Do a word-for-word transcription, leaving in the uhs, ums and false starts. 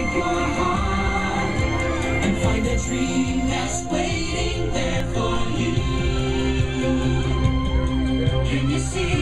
your heart and find a dream that's waiting there for you. Can you see